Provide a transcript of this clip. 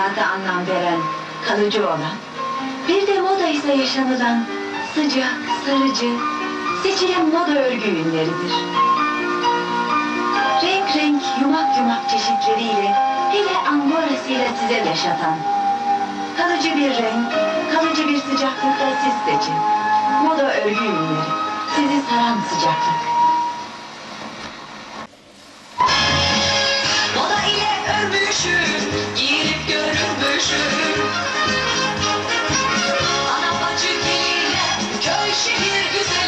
hayata anlam veren, kalıcı olan, bir de moda ise yaşanılan, sıcak, sarıcı, seçilen moda örgü ünleridir. Renk renk, yumak yumak çeşitleriyle, hele angorasıyla size yaşatan, kalıcı bir renk, kalıcı bir sıcaklıkla siz seçin. Moda örgü ünleri, sizi saran sıcaklık. Moda ile örmüşüm, giyinip görünmüşüm. Ana bacı geline, köy şehir güzel.